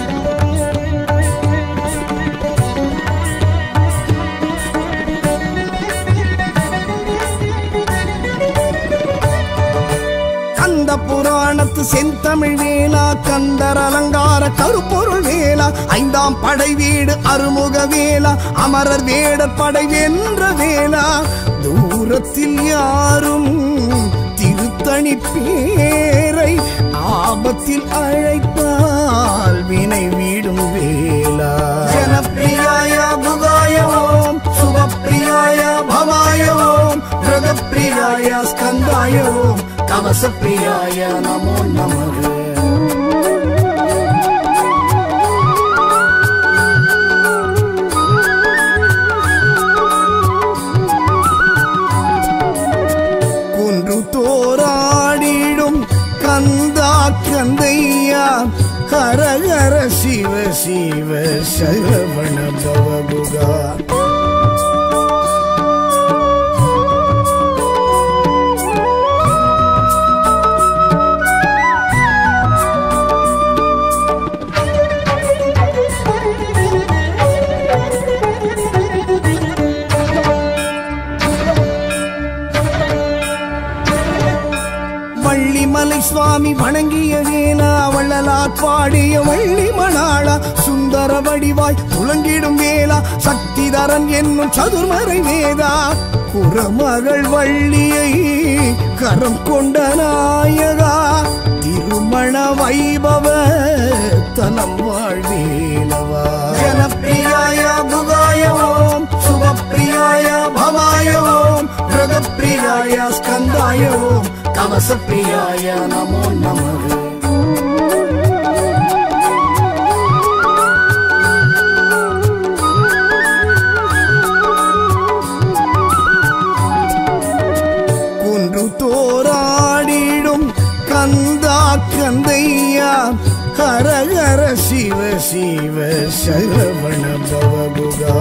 புராணத்து செந்தமிழ் வேலா. கந்தர் அலங்கார கருப்பொருள் வேலா. ஐந்தாம் படை வீடு அருமுக வேலா. அமரர் வேடர் படை வென்ற வேலா. தூரத்தில் யாரும் திருத்தணி பேரை ஆபத்தில் அழைப்பால் வினை வீடும் வேலா. ஜனப்பிரியாய புகாய ஓம் சுபப்பிரியாய பவாய ஓம் பிரதப்பிரியாய ஸ்கந்தாய ஓம் கவசப்பிரியாய நமோ நமः. குன்று தோராடிடும் கந்தா கந்தையா ஹர ஹர சிவ சிவ சரவண பவகுகா. வள்ளிமலை சுவாமி வணங்கிய வேலா. வள்ளலார் பாடிய வள்ளி மணாளா. சுந்தர வடிவாய் துலங்கிடும் வேலா. சக்திதரன் என்னும் சதுர்மறை வேதா. குரமகள் வள்ளியை கரம் கொண்ட நாயகா. திருமண வைபவ தலம் வாழ்வேலவா. ஜனப்பிரியாய புகாய ஓம் சுபப்பிரியாய பவாய ஓம் பிரதப்பிரியாய ஸ்கந்தாய ஓம் கவசப்பிரியாய நமோ நமः. குன்று தோராடிடும் கந்தா கந்தையா ஹர ஹர சிவ சிவ சரவண பவகுகா.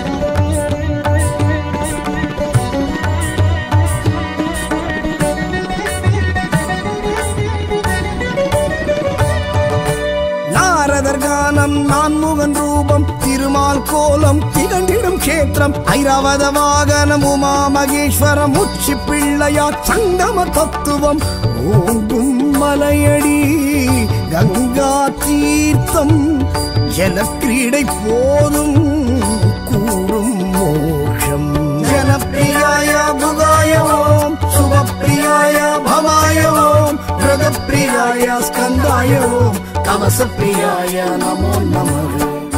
நாரதர்கானம் நான்முகன் ரூபம் திருமால் கோலம் திகழ்ந்திடும் கேத்திரம் ஐராவத வாகனம் உமா மகேஸ்வரம் உச்சி பிள்ளையா சங்கம தத்துவம் ஓங்கும் மலையடி கங்கா தீர்த்தம் ஜலக்கிரீடை போதும் கூடும் மோட்சம். ஜனப்பிரியாய புகாய ஓம் சுபப்பிரியாய பவாய ஓம் பிரதப்பிரியாய ஸ்கந்தாய ஓம் கவசப்பிரியாய நமோ நமः.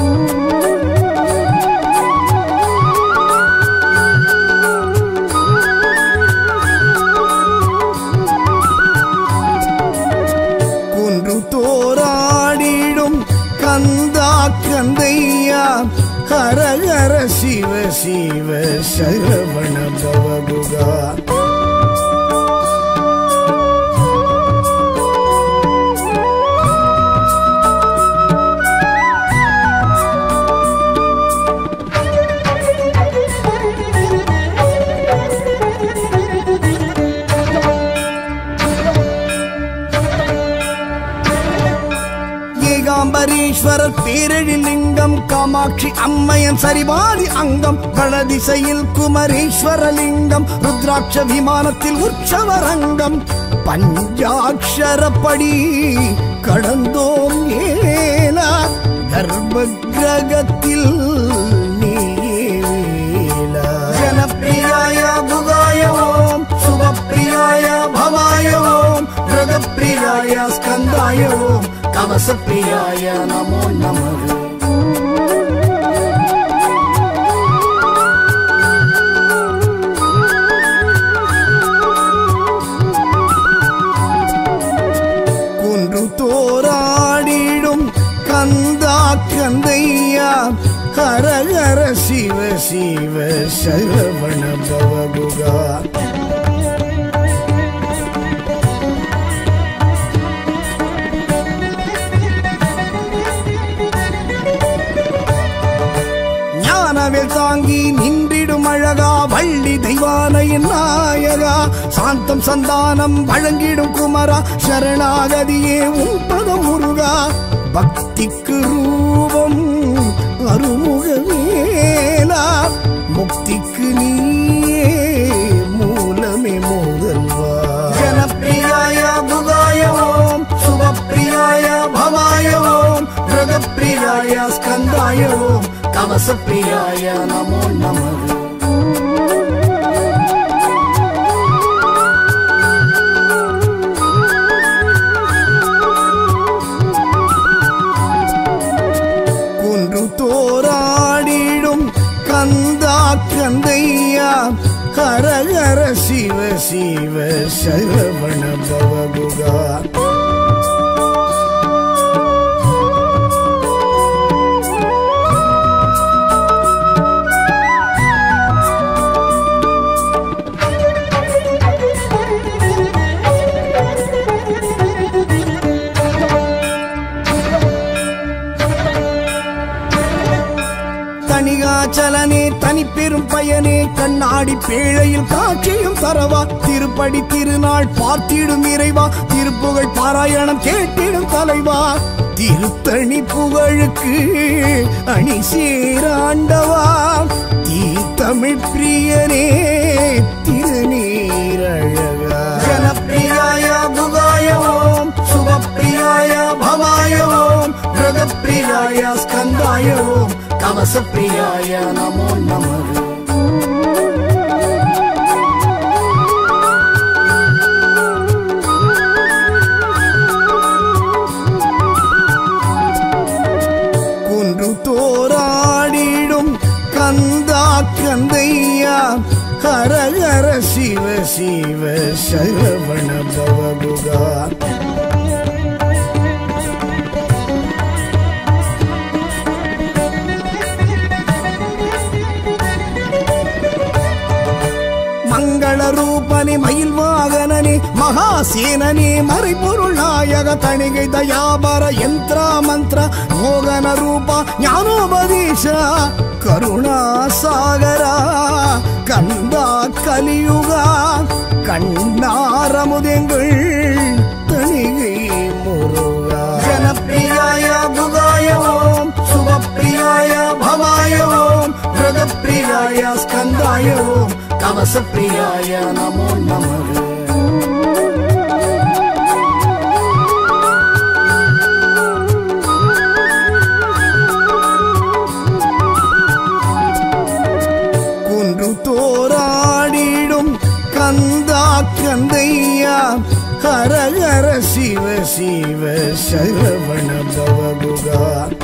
குன்று தோராடிடும் கந்தா கந்தையா ஹர ஹர சிவ சிவ சரவண பவகுகா. ஏகாம்பரீஸ்வரர் பேரெழில் லிங்கம் காமாட்சி அம்மையன் சரிபாதி அங்கம் வடதிசையில் குமரேஸ்வரலிங்கம் ருத்ராட்ச விமானத்தில் உற்சவரங்கம் பஞ்சாட்சரப்படி கடந்தோம் ஏலா கர்ப்ப கிரகத்தில் நீலா. ஜனப்பிரியாய புகாய ஓம் சுபப்பிரியாய பவாய ஓம் பிரதப்பிரியாய ஸ்கந்தாய ஓம் கவசப்பிரியாய நமோ நமः. குன்று தோராடிடும் கந்தா கந்தையா ஹர ஹர சிவ சிவ சரவண பவகுகா. ஞானவேல் தாங்கி நின்றிடும் அழகா வள்ளி தெய்வானையின் நாயகா சாந்தம் சந்தானம் வழங்கிடும் குமரா சரணாகதியே உன்பதம் முருகா. பக்திக்கு ரூபம் அருமுகவேலா முக்திக்கு நீயே மூலமே மோதல்வா. ஜனப்பிரியாய புகாய ஓம் சுபப்பிரியாய பவாய ஓம் பிரதப்பிரியாய ஸ்கந்தாய ஓம் கவசப்பிரியாய நமோ நமः. குன்று தோராடிடும் கந்தா கந்தையா ஹர ஹர சிவ சிவ சரவண பவகுகா. தனிகாச்சலனே தனிப்பெரும் பயனே கண்ணாடி பேழையில் காட்சியும் தரவா திருப்படி திருநாள் பார்த்திடும் இறைவா திருப்புகழ் பாராயணம் கேட்டிடும் தலைவா திருத்தணி புகழுக்கு அணி சேராண்டவா தீ தமிழ் பிரியனே திருநீரழகா. ஜனப்பிரியாய புகாய ஓம் சுபப்பிரியாய பவாய ஓம் பிரதப்பிரியாய ஸ்கந்தாய ஓம் கவசப்பிரியாய நமோ நமः. குன்று தோராடிடும் கந்தா கந்தையா ஹர ஹர சிவ சிவ சரவண பவகுகா. மங்கள ரூபனே மயில் வாகனனே மகாசேனனே மறைபொருள் நாயக தணிகை தயாபர யந்திர மந்திர மோகன ரூபா ஞானோபதேச கருணா சாகரா கந்தா கலியுகா கண்ணாரமுதெங்கள் தணிகை முருகா. ஜனப்பிரியாய புகாய ஓம் சுபப்பிரியாய பவாய ஓம் பிரதப்பிரியாய ஸ்கந்தாய ஓம் கவசப்பிரியாய நமோ நமः. குன்று தோராடிடும் கந்தா கந்தையா ஹர ஹர சிவ சிவ சரவண பவகுகா.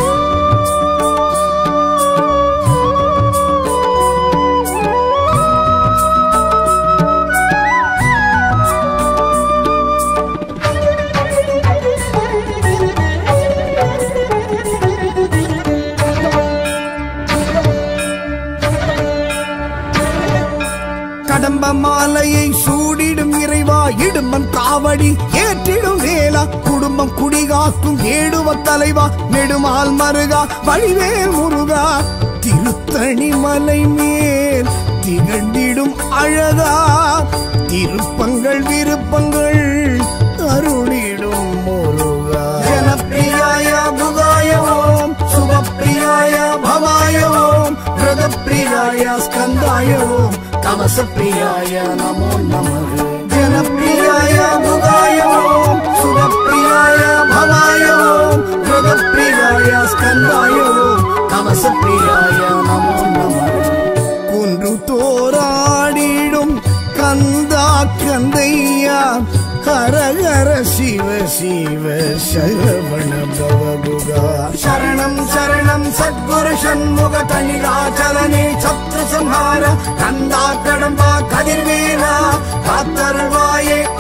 கடம்ப மாலையை சூடிடும் இறைவா இடும்பன் காவடி ஏற்றிடும் வேலா குடும்பம் குடிகாக்கும் ஏடுவ தலைவா நெடுமால் மருகா வழிவேல் முருகா திருத்தணி மலை மேல் திகழ்ந்திடும் அழகா திருப்பங்கள் விருப்பங்கள் அருளிடும் முருகா. ஜனப்பிரியாய புகாய ஓம் சுபப்பிரியாய பவாய ஓம் பிரதப்பிரியாய ஸ்கந்தாய ஓம் கவசப்பிரியாய நமோ நமः. ஜனப்பிரியாய புகாய ஓம் சுபப்பிரியாய பவாய ஓம் பிரதப்பிரியாய ஸ்கந்தாய ஓம் கவசப்பிரியாய நமோ நமः. குன்று தோராடிடும் கந்தா கந்தையா ஹர ஹர சிவ சிவ சரவண பவகுகா. சரணம் சரணம் சத்குரு சண்முக தணிகாச்சலனே சத்ரு சம்ஹார கந்தா கடம்பா கதிர்வேலா காத்தருள்வாயே